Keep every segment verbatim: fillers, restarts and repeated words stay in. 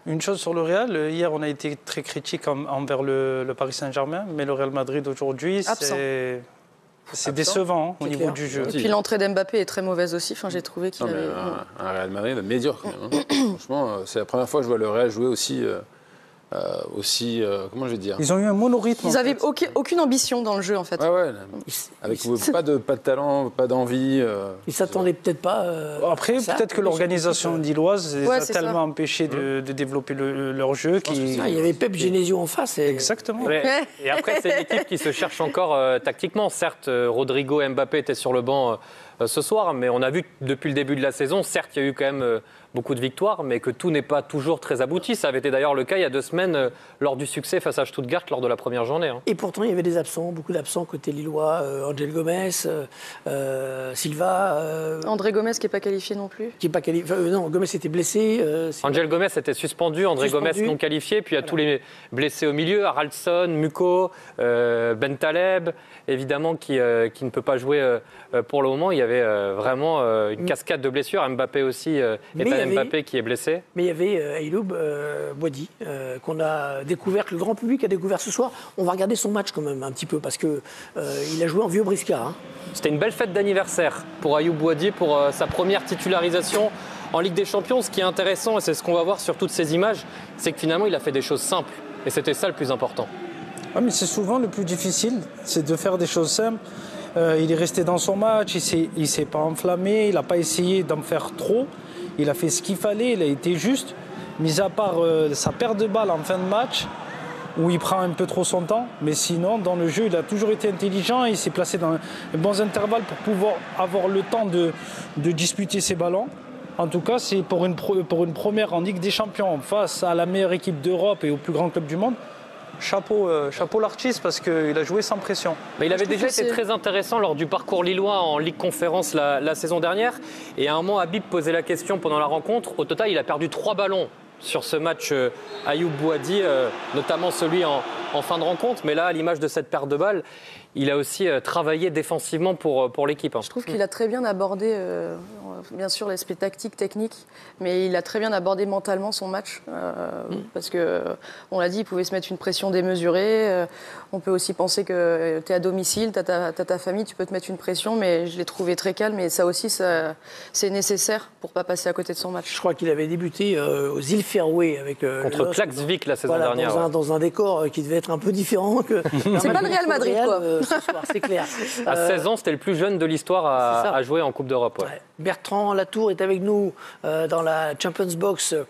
Une chose sur le Real, hier on a été très critique en, envers le, le Paris Saint-Germain, mais le Real Madrid aujourd'hui, c'est... C'est décevant hein, au niveau clair. du jeu. Et puis l'entrée d'Mbappé est très mauvaise aussi. Enfin, j'ai trouvé qu'il non, avait... un, un Real Madrid médiocre. Quand même, hein. Franchement, c'est la première fois que je vois le Real jouer aussi... Euh... Euh, aussi, euh, comment je vais dire Ils ont eu un monorythme. Ils n'avaient aucune, aucune ambition dans le jeu, en fait. Ouais, ouais. Avec pas de, pas de talent, pas d'envie. Euh, Ils ne s'attendaient peut-être pas. Euh, Après, peut-être que l'organisation lilloise les ouais, a tellement ça. empêchés de, de développer le, leur jeu. Qui... Ah, il y avait Pep Genesio en face. Et... Exactement. Ouais. Et après, c'est une équipe qui se cherche encore euh, tactiquement. Certes, euh, Rodrigo et Mbappé étaient sur le banc euh, ce soir, mais on a vu que depuis le début de la saison, certes, il y a eu quand même euh, beaucoup de victoires, mais que tout n'est pas toujours très abouti. Ça avait été d'ailleurs le cas il y a deux semaines euh, lors du succès face à Stuttgart lors de la première journée. Hein. Et pourtant, il y avait des absents, beaucoup d'absents côté lillois. Euh, Angel Gomez, euh, Silva. Euh, André Gomez qui n'est pas qualifié non plus. Qui est pas qualifié. Enfin, euh, non, Gomez était blessé. Euh, Angel Gomez était suspendu, André suspendu. Gomez non qualifié, puis il y a voilà. tous les blessés au milieu, Haraldson, Muko, euh, Ben Taleb, évidemment, qui, euh, qui ne peut pas jouer euh, pour le moment. Il y avait euh, vraiment euh, une cascade de blessures. Mbappé aussi, euh, et pas Mbappé qui est blessé. Mais il y avait euh, Ayoub euh, Boadi, euh, qu'on a découvert, que le grand public a découvert ce soir. On va regarder son match quand même un petit peu, parce qu'il euh, a joué en vieux briscard. Hein. C'était une belle fête d'anniversaire pour Ayoub Boadi, pour euh, sa première titularisation en Ligue des Champions. Ce qui est intéressant, et c'est ce qu'on va voir sur toutes ces images, c'est que finalement, il a fait des choses simples. Et c'était ça le plus important. Ah, mais c'est souvent le plus difficile, c'est de faire des choses simples. Euh, il est resté dans son match, il ne s'est pas enflammé, il n'a pas essayé d'en faire trop. Il a fait ce qu'il fallait, il a été juste. Mis à part euh, sa perte de balle en fin de match, où il prend un peu trop son temps. Mais sinon, dans le jeu, il a toujours été intelligent. Il s'est placé dans les bons intervalles pour pouvoir avoir le temps de, de disputer ses ballons. En tout cas, c'est pour une, pour une première en Ligue des Champions face à la meilleure équipe d'Europe et au plus grand club du monde. Chapeau, euh, chapeau l'artiste parce qu'il a joué sans pression. Mais il avait déjà été très intéressant lors du parcours lillois en Ligue Conférence la, la saison dernière. Et à un moment, Habib posait la question pendant la rencontre. Au total, il a perdu trois ballons sur ce match euh, Ayoub Boadi, euh, notamment celui en, en fin de rencontre. Mais là, à l'image de cette perte de balles, il a aussi euh, travaillé défensivement pour, pour l'équipe. Hein. Je trouve qu'il a très bien abordé, euh, bien sûr, l'aspect tactique, technique, mais il a très bien abordé mentalement son match. Euh, mm. Parce que, on l'a dit, il pouvait se mettre une pression démesurée. Euh, on peut aussi penser que tu es à domicile, tu as ta, t'as ta famille, tu peux te mettre une pression, mais je l'ai trouvé très calme. Et ça aussi, ça, c'est nécessaire pour ne pas passer à côté de son match. Je crois qu'il avait débuté euh, aux îles Féroé avec euh, contre Klaksvik la saison voilà, dernière. Dans, ouais. un, dans un décor qui devait être un peu différent que. C'est pas le Real Madrid, Real, quoi. Euh, ce soir, c'est clair. À euh, seize ans, c'était le plus jeune de l'histoire à, à jouer en Coupe d'Europe. Ouais. Ouais. Bertrand Latour est avec nous euh, dans la Champions Box, euh,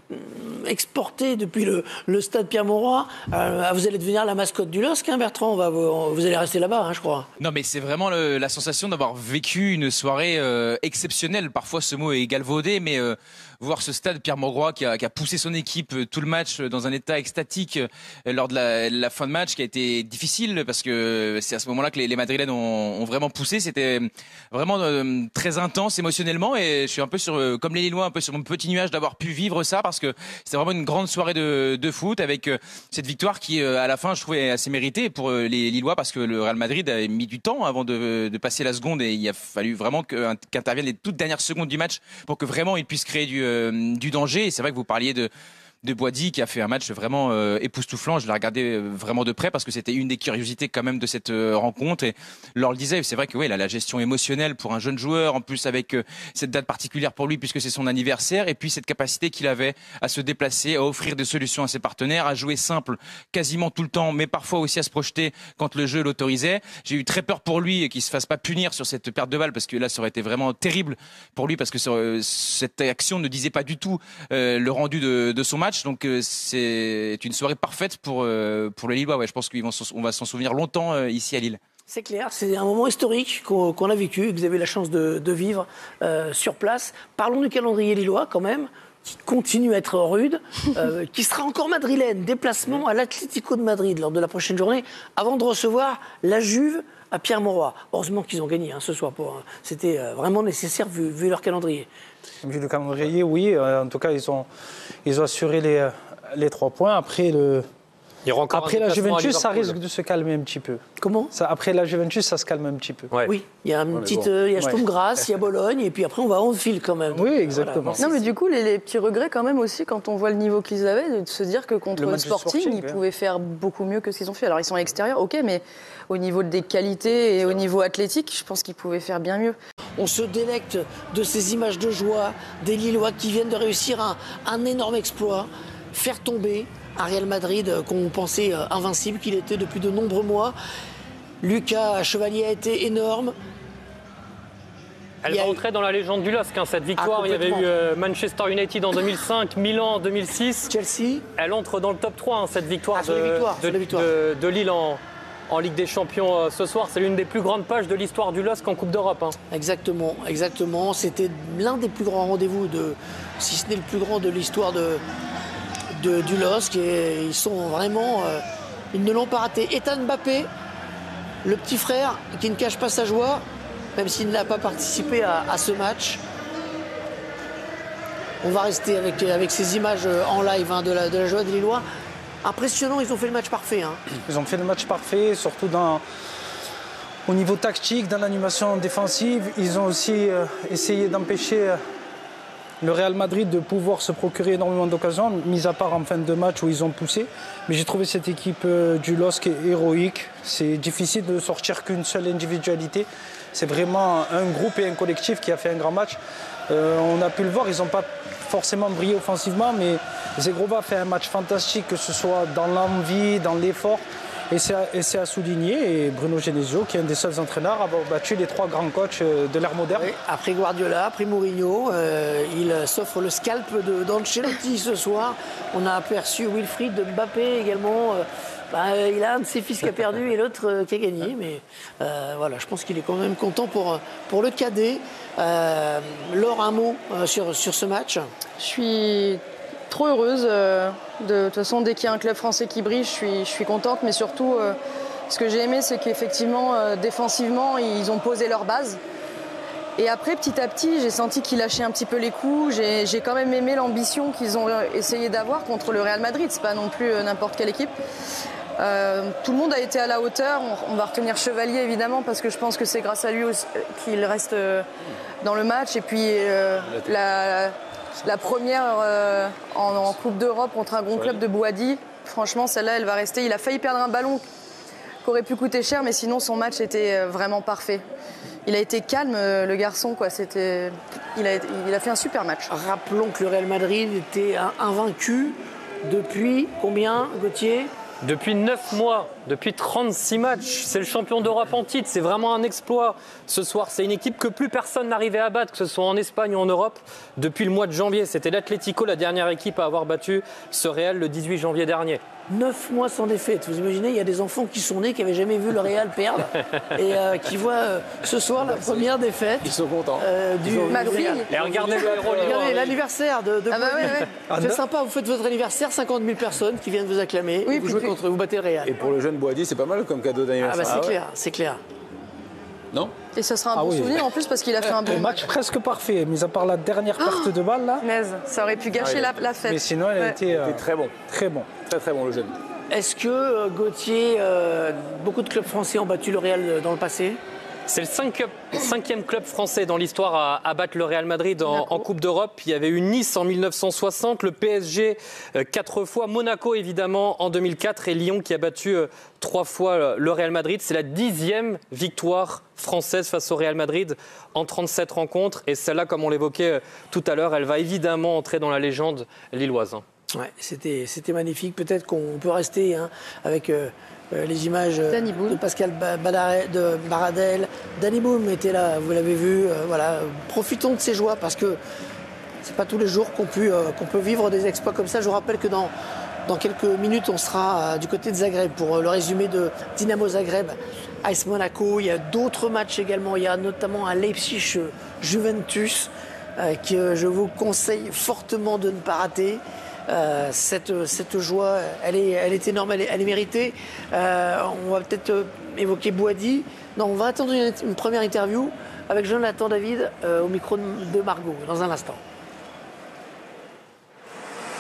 exporté depuis le, le stade Pierre-Mauroy. Euh, vous allez devenir la mascotte du L O S C, hein, Bertrand. On va vous, on, vous allez rester là-bas, hein, je crois. Non, mais c'est vraiment le, la sensation d'avoir vécu une soirée euh, exceptionnelle. Parfois, ce mot est galvaudé, mais euh, voir ce stade Pierre-Mauroy qui a, qui a poussé son équipe euh, tout le match dans un état extatique euh, lors de la, la fin de match qui a été difficile parce que c'est à ce moment-là que les, les Madrilènes ont, ont vraiment poussé. C'était vraiment euh, très intense émotionnellement et je suis un peu sur, euh, comme les Lillois, un peu sur mon petit nuage d'avoir pu vivre ça parce que c'était vraiment une grande soirée de, de foot avec euh, cette victoire qui, euh, à la fin, je trouvais assez méritée pour euh, les Lillois parce que le Real Madrid avait mis du temps avant de, de passer la seconde et il a fallu vraiment que, qu'interviennent les toutes dernières secondes du match pour que vraiment ils puissent créer du, euh, du danger. Et c'est vrai que vous parliez de de Boadi qui a fait un match vraiment euh, époustouflant. Je l'ai regardé euh, vraiment de près parce que c'était une des curiosités quand même de cette euh, rencontre. Et Laure le disait, c'est vrai que oui, là, la gestion émotionnelle pour un jeune joueur, en plus avec euh, cette date particulière pour lui puisque c'est son anniversaire, et puis cette capacité qu'il avait à se déplacer, à offrir des solutions à ses partenaires, à jouer simple quasiment tout le temps, mais parfois aussi à se projeter quand le jeu l'autorisait. J'ai eu très peur pour lui et qu'il se fasse pas punir sur cette perte de balle parce que là, ça aurait été vraiment terrible pour lui parce que euh, cette action ne disait pas du tout euh, le rendu de, de son match. Donc euh, c'est une soirée parfaite pour, euh, pour les Lillois. Ouais, je pense qu'on va s'en souvenir longtemps euh, ici à Lille. C'est clair, c'est un moment historique qu'on qu'on a vécu, que vous avez la chance de, de vivre euh, sur place. Parlons du calendrier lillois quand même, qui continue à être rude, euh, qui sera encore madrilène. Déplacement à l'Atlético de Madrid lors de la prochaine journée, avant de recevoir la Juve à Pierre-Mauroy. Heureusement qu'ils ont gagné hein, ce soir. Pour, c'était vraiment nécessaire vu, vu leur calendrier. Vu le calendrier, oui. En tout cas, ils ont, ils ont assuré les, les trois points. Après, le, Il y aura encore Après un la déplacement à Juventus, ça Liverpool. risque de se calmer un petit peu. Comment Ça, après la Juventus, ça se calme un petit peu. Ouais. Oui, il y a une mais petite, bon. euh, il y a Ouais. Sturm Graz, il y a Bologne, et puis après on va en fil quand même. Oui, exactement. Voilà. Non, mais du coup, les, les petits regrets quand même aussi, quand on voit le niveau qu'ils avaient, de se dire que contre Le le, match du Sporting, Sporting, ils ouais. pouvaient faire beaucoup mieux que ce qu'ils ont fait. Alors, ils sont à l'extérieur, ok, mais au niveau des qualités et au niveau athlétique, je pense qu'ils pouvaient faire bien mieux. On se délecte de ces images de joie des Lillois qui viennent de réussir un, un énorme exploit, faire tomber un Real Madrid euh, qu'on pensait euh, invincible, qu'il était depuis de nombreux mois. Lucas Chevalier a été énorme. Elle Il y a va eu- entrer dans la légende du L O S C, hein, cette victoire. Ah, Il y avait eu complètement. euh, Manchester United en deux mille cinq, Milan en deux mille six. Chelsea, Elle entre dans le top trois, hein, cette victoire, Ah, sur les de, victoires, de, sur les victoires. de- de Lille en, en Ligue des Champions euh, ce soir. C'est l'une des plus grandes pages de l'histoire du L O S C en Coupe d'Europe. hein. exactement, exactement. C'était l'un des plus grands rendez-vous, de, si ce n'est le plus grand de l'histoire de, de- du L O S C. Et ils sont vraiment, euh, ils ne l'ont pas raté. Ethan Mbappé, le petit frère qui ne cache pas sa joie, même s'il n'a pas participé à, à ce match. On va rester avec, avec ces images en live hein, de, la, de la joie des Lillois. Impressionnant, ils ont fait le match parfait. hein. Ils ont fait le match parfait, surtout dans, au niveau tactique, dans l'animation défensive. Ils ont aussi euh, essayé d'empêcher euh, le Real Madrid de pouvoir se procurer énormément d'occasions, mis à part en fin de match où ils ont poussé. Mais j'ai trouvé cette équipe euh, du L O S C héroïque. C'est difficile de sortir qu'une seule individualité. C'est vraiment un groupe et un collectif qui a fait un grand match. Euh, on a pu le voir, ils n'ont pas forcément brillé offensivement, mais Zegrova a fait un match fantastique, que ce soit dans l'envie, dans l'effort. Et c'est à, et c'est à souligner. Et Bruno Genesio, qui est un des seuls entraîneurs à avoir battu les trois grands coachs euh, de l'ère moderne. Oui, après Guardiola, après Mourinho, euh, il s'offre le scalp de d'Ancelotti ce soir. On a aperçu Wilfried Mbappé également. Euh, bah, il a un de ses fils qui a perdu et l'autre euh, qui a gagné. Mais euh, voilà, je pense qu'il est quand même content pour, pour le cadet. Euh, Laure, un mot euh, sur, sur ce match. Je suis trop heureuse. euh, de, de toute façon, dès qu'il y a un club français qui brille, je suis, je suis contente. Mais surtout, euh, ce que j'ai aimé, c'est qu'effectivement, euh, défensivement, ils ont posé leur base. Et après, petit à petit, j'ai senti qu'ils lâchaient un petit peu les coups. J'ai, j'ai quand même aimé l'ambition qu'ils ont essayé d'avoir contre le Real Madrid. C'est pas non plus euh, n'importe quelle équipe. Euh, tout le monde a été à la hauteur. On, on va retenir Chevalier, évidemment, parce que je pense que c'est grâce à lui aussi, euh, qu'il reste euh, dans le match. Et puis, euh, la, la première euh, en, en Coupe d'Europe contre un gros club de Boadi, franchement, celle-là, elle va rester. Il a failli perdre un ballon qui aurait pu coûter cher, mais sinon, son match était euh, vraiment parfait. Il a été calme, euh, le garçon, quoi. C'était, il, a, été- il a fait un super match. Rappelons que le Real Madrid était un- invaincu depuis combien, Gauthier? Depuis neuf mois, depuis trente-six matchs, c'est le champion d'Europe en titre. C'est vraiment un exploit ce soir. C'est une équipe que plus personne n'arrivait à battre, que ce soit en Espagne ou en Europe, depuis le mois de janvier. C'était l'Atlético, la dernière équipe à avoir battu ce Real le dix-huit janvier dernier. Neuf mois sans défaite. Vous imaginez, il y a des enfants qui sont nés, qui n'avaient jamais vu le Real perdre et euh, qui voient euh, ce soir la première défaite Ils sont contents. euh, du, Ma du fille. Real. Et regardez le héros Regardez lillois. l'anniversaire de, de Ah bah Boadi. ouais, ouais. Ah, C'est non. sympa, vous faites votre anniversaire, cinquante mille personnes qui viennent vous acclamer. Oui, et vous puis- jouez contre, vous battez le Real. Et pour le jeune Boadi, c'est pas mal comme cadeau Ah bah d'anniversaire. c'est ouais. clair, c'est clair. Non Et ce sera un Ah bon oui. souvenir en plus parce qu'il a fait un bon Un match presque parfait, mis à part la dernière perte de balle là. Punaise, ça aurait pu gâcher Ah, la, la fête. Mais sinon, elle a Ouais. été euh, C'était très bon. très bon. Très très bon le jeune. Est-ce que euh, Gauthier, euh, beaucoup de clubs français ont battu le Real euh, dans le passé? C'est le cinquième, cinquième club français dans l'histoire à, à battre le Real Madrid en, en Coupe d'Europe. Il y avait eu Nice en mille neuf cent soixante, le P S G euh, quatre fois, Monaco évidemment en deux mille quatre et Lyon qui a battu euh, trois fois euh, le Real Madrid. C'est la dixième victoire française face au Real Madrid en trente-sept rencontres. Et celle-là, comme on l'évoquait euh, tout à l'heure, elle va évidemment entrer dans la légende lilloise. hein. Ouais, c'était, c'était magnifique. Peut-être qu'on peut rester hein, avec euh, euh, les images euh, Danny Boone. de Pascal Ba- Badare- de Baradel. Danny Boone était là, vous l'avez vu. euh, voilà. Profitons de ces joies parce que c'est pas tous les jours qu'on peut, euh, qu'on peut vivre des exploits comme ça. Je vous rappelle que dans, dans quelques minutes, on sera euh, du côté de Zagreb pour euh, le résumé de Dynamo Zagreb, A S Monaco. Il y a d'autres matchs également. Il y a notamment un Leipzig-Juventus euh, que je vous conseille fortement de ne pas rater. Euh, cette, cette joie, elle est, elle est énorme, elle est, elle est méritée. Euh, on va peut-être euh, évoquer Boadi. Non, on va attendre une, une première interview avec Jonathan David euh, au micro de, de Margot dans un instant.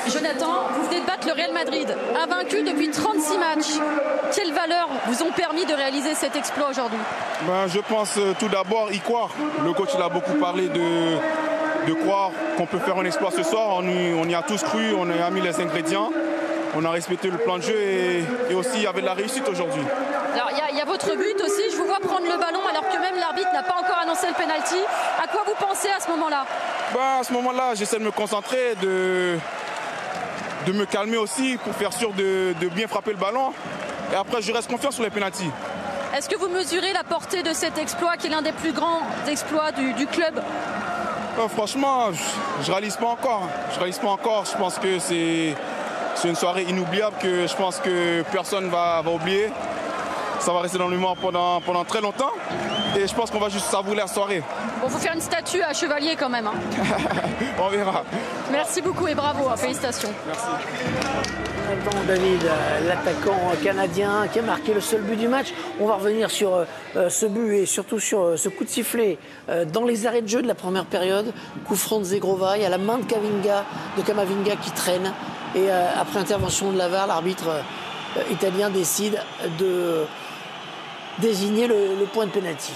Jonathan, vous venez de battre le Real Madrid, invaincu depuis trente-six matchs. Quelles valeurs vous ont permis de réaliser cet exploit aujourd'hui? Ben, je pense euh, tout d'abord y croire. Le coach il a beaucoup parlé de, de croire qu'on peut faire un exploit ce soir. On y, on y a tous cru, on y a mis les ingrédients. On a respecté le plan de jeu et, et aussi il y avait de la réussite aujourd'hui. Alors il y, y a votre but aussi, je vous vois prendre le ballon alors que même l'arbitre n'a pas encore annoncé le penalty. À quoi vous pensez à ce moment-là? Ben, à ce moment-là, j'essaie de me concentrer, de, de me calmer aussi pour faire sûr de, de bien frapper le ballon. Et après, je reste confiant sur les pénaltys. Est-ce que vous mesurez la portée de cet exploit qui est l'un des plus grands exploits du, du club? Ben, franchement, je ne réalise pas encore. Je réalise pas encore. Je pense que c'est... C'est une soirée inoubliable que je pense que personne ne va, va oublier. Ça va rester dans le mémoire pendant, pendant très longtemps. Et je pense qu'on va juste savourer la soirée. Bon, faut faire une statue à Chevalier quand même. Hein. On verra. Merci beaucoup et bravo. Hein, félicitations. Merci. Maintenant, David, l'attaquant canadien qui a marqué le seul but du match. On va revenir sur euh, ce but et surtout sur euh, ce coup de sifflet euh, dans les arrêts de jeu de la première période. Coup franc de Zegrova, il y a la main de Camavinga, de Camavinga qui traîne. Et euh, après intervention de la V A R, l'arbitre euh, italien décide de désigner le, le point de pénalty.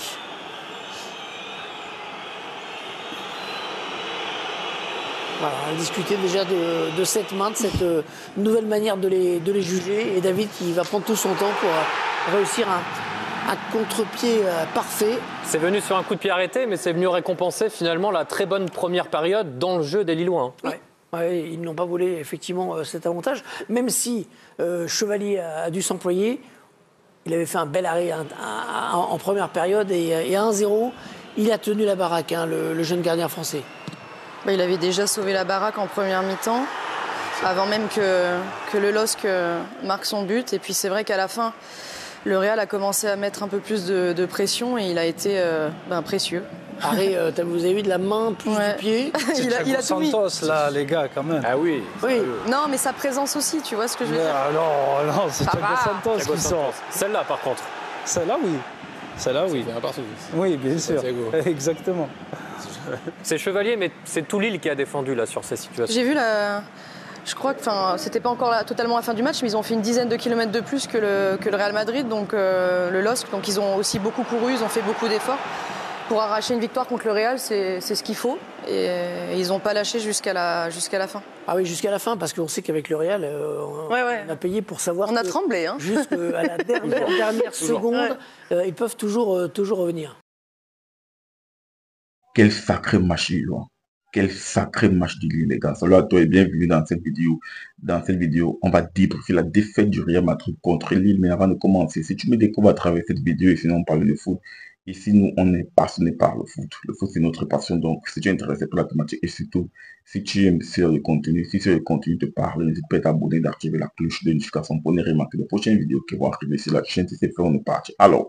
Voilà, on a discuté déjà de, de cette main, de cette euh, nouvelle manière de les, de les juger. Et David qui va prendre tout son temps pour euh, réussir un, un contre-pied euh, parfait. C'est venu sur un coup de pied arrêté, mais c'est venu récompenser finalement la très bonne première période dans le jeu des Lillois. Hein. Ouais. Ouais, ils n'ont pas voulu effectivement euh, cet avantage, même si euh, Chevalier a, a dû s'employer. Il avait fait un bel arrêt un, un, un, en première période et, et à un zéro, il a tenu la baraque, hein, le, le jeune gardien français. Bah, il avait déjà sauvé la baraque en première mi-temps, avant même que, que le L O S C marque son but. Et puis c'est vrai qu'à la fin, le Real a commencé à mettre un peu plus de, de pression et il a été euh, ben, précieux. Arrêt, euh, vous avez vu de la main plus ouais. du pied. il a, il a tout mis. Santos, là, les gars, quand même. Ah oui. oui. Non, mais sa présence aussi, tu vois ce que je veux mais, dire. Non, non, c'est Thiago Santos Thiago qui Santos. sort. Celle-là, par contre. Celle-là, oui. Celle-là, oui. Oui, bien sûr. Exactement. C'est Chevalier, mais c'est tout Lille qui a défendu là sur ces situations. J'ai vu la... Je crois que c'était pas encore la, totalement la fin du match, mais ils ont fait une dizaine de kilomètres de plus que le, que le Real Madrid, donc euh, le L O S C. Donc ils ont aussi beaucoup couru, ils ont fait beaucoup d'efforts. Pour arracher une victoire contre le Real, c'est ce qu'il faut. Et, et ils n'ont pas lâché jusqu'à la, jusqu'à la fin. Ah oui, jusqu'à la fin, parce qu'on sait qu'avec le Real, euh, on, ouais, ouais. on a payé pour savoir. On a tremblé. Hein. Jusqu'à la dernière, dernière seconde, ouais. euh, ils peuvent toujours, euh, toujours revenir. Quel sacré match, Lillois. Quel sacré match de Lille, les gars. Salut à toi et bienvenue dans cette vidéo. Dans cette vidéo, on va débriefer la défaite du Real Madrid contre Lille. Mais avant de commencer, si tu me découvres à travers cette vidéo et sinon on parle de foot, ici, nous, on est passionné par le foot. Le foot, c'est notre passion. Donc, si tu es intéressé par la thématique et surtout, si tu aimes ce contenu, si ce contenu te parle, n'hésite pas à t'abonner, d'activer la cloche de notification pour ne remarquer les prochaines vidéos qui vont arriver sur la chaîne. Si c'est fait, on est parti. Alors,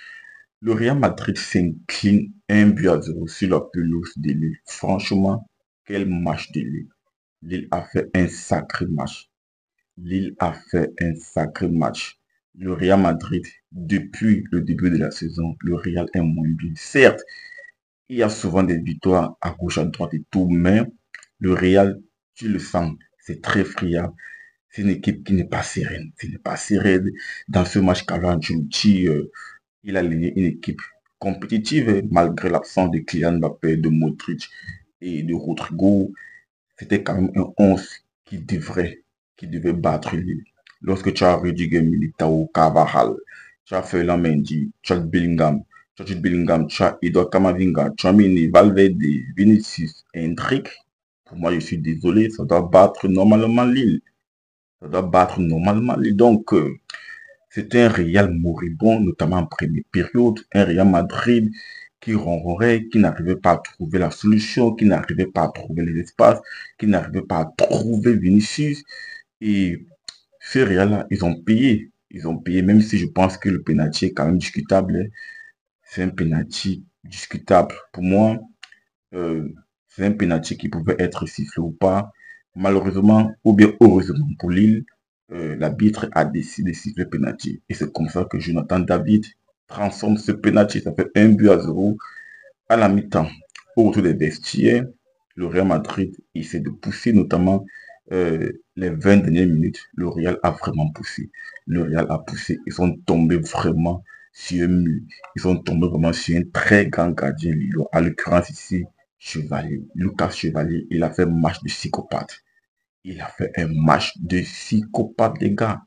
le Real Madrid s'incline un but à zéro sur la pelouse de Lille. Franchement, quel match de Lille. Lille a fait un sacré match. Lille a fait un sacré match. Le Real Madrid, depuis le début de la saison, le Real est moins bien. Certes, il y a souvent des victoires à gauche, à droite et tout, mais le Real, tu le sens, c'est très friable. C'est une équipe qui n'est pas sereine. Ce n'est pas sereine. Dans ce match, Carlo Ancelotti, euh, il a aligné une équipe compétitive, malgré l'absence de Kylian Mbappé, de Modric et de Rodrigo. C'était quand même un onze qui devrait, qui devait battre Lille. Lorsque tu as Rudiger, Militao, Carvajal, tu as Ferland Mendy, tu as Bellingham, tu as Jude Bellingham, tu as Edouard Camavinga, Tchouaméni, Valverde, Vinicius et Hendrick, pour moi, je suis désolé, ça doit battre normalement Lille. Ça doit battre normalement Lille. Donc, euh, c'était un Real moribond, notamment en première période, un Real Madrid qui ronronait, qui n'arrivait pas à trouver la solution, qui n'arrivait pas à trouver les espaces, qui n'arrivait pas à trouver Vinicius. Et ces Real-là, ils ont payé. Ils ont payé, même si je pense que le pénalty est quand même discutable. C'est un pénalty discutable. Pour moi, euh, c'est un pénalty qui pouvait être sifflé ou pas. Malheureusement, ou bien heureusement pour Lille, euh, l'arbitre a décidé de siffler le pénalty. Et c'est comme ça que Jonathan David transforme ce pénalty. Ça fait un but à zéro à la mi-temps. Au retour des vestiaires, le Real Madrid essaie de pousser notamment euh, les vingt dernières minutes, le Real a vraiment poussé. Le Real a poussé. Ils sont tombés vraiment sur un mur. Ils sont tombés vraiment sur un très grand gardien lillois. À l'occurrence ici, Chevalier. Lucas Chevalier, il a fait un match de psychopathe. Il a fait un match de psychopathe, les gars.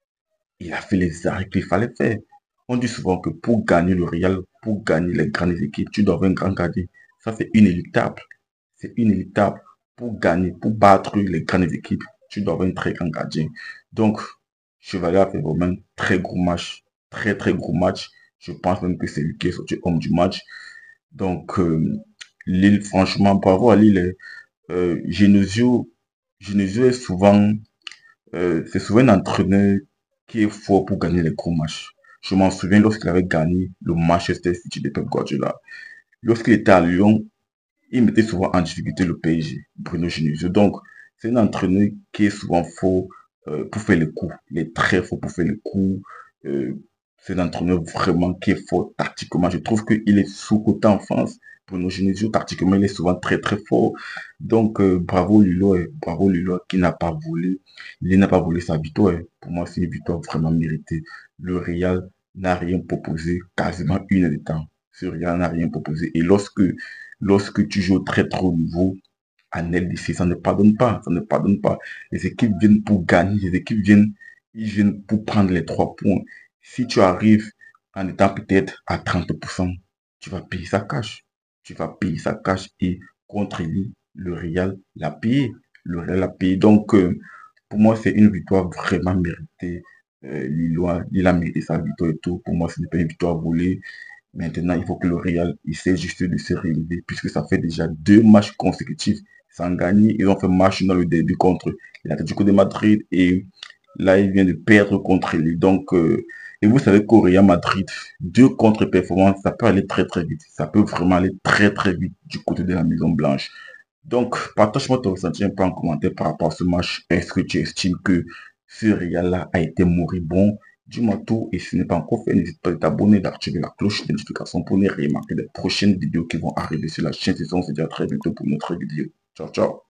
Il a fait les arrêts qu'il fallait faire. On dit souvent que pour gagner le Real, pour gagner les grandes équipes, tu dois avoir un grand gardien. Ça, c'est inéluctable. C'est inéluctable. Pour gagner, pour battre les grandes équipes, tu dois avoir un très grand gardien. Donc, Chevalier a fait vraiment un très gros match. Très, très gros match. Je pense même que c'est lui qui est sorti homme du match. Donc, euh, Lille, franchement, bravo à Lille. Euh, Genesio, Genesio est souvent, euh, c'est souvent un entraîneur qui est fort pour gagner les gros matchs. Je m'en souviens lorsqu'il avait gagné le Manchester City de Pep Guardiola. Lorsqu'il était à Lyon, il mettait souvent en difficulté le P S G, Bruno Genesio. Donc, c'est un entraîneur qui est souvent fort euh, pour faire les coups. Il est très fort pour faire les coups. Euh, c'est un entraîneur vraiment qui est fort tactiquement. Je trouve qu'il est sous-coté en France. Bruno Genesio, tactiquement, il est souvent très très fort. Donc, euh, bravo Lilo, et bravo Lilo qui n'a pas volé. Il n'a pas volé sa victoire. Pour moi, c'est une victoire vraiment méritée. Le Real n'a rien proposé, quasiment une heure de temps. Ce Real n'a rien proposé. Et lorsque, lorsque tu joues au très très haut niveau, en L D C, ça ne pardonne pas. Ça ne pardonne pas. Les équipes viennent pour gagner. Les équipes viennent, ils viennent pour prendre les trois points. Si tu arrives en étant peut-être à trente pour cent, tu vas payer sa cash. Tu vas payer sa cash et contre lui, le Real l'a payé. Le Real l'a payé. Donc, euh, pour moi, c'est une victoire vraiment méritée. Euh, Lillois, il a mérité sa victoire et tout. Pour moi, ce n'est pas une victoire volée. Maintenant, il faut que le Real essaie juste de se réélever puisque ça fait déjà deux matchs consécutifs sans gagner. Ils ont fait match dans le début contre l'Atlético de Madrid et là, il vient de perdre contre lui. Donc, euh, et vous savez qu'au Real Madrid, deux contre-performances, ça peut aller très très vite. Ça peut vraiment aller très très vite du côté de la Maison Blanche. Donc, partage-moi ton ressenti un peu en commentaire par rapport à ce match. Est-ce que tu estimes que ce Real-là a été moribond? Dis-moi tout et si ce n'est pas encore fait, n'hésite pas à t'abonner, d'activer la cloche de notification pour ne rien manquer des prochaines vidéos qui vont arriver sur la chaîne. Et on se dit à très bientôt pour une autre vidéo. Ciao, ciao.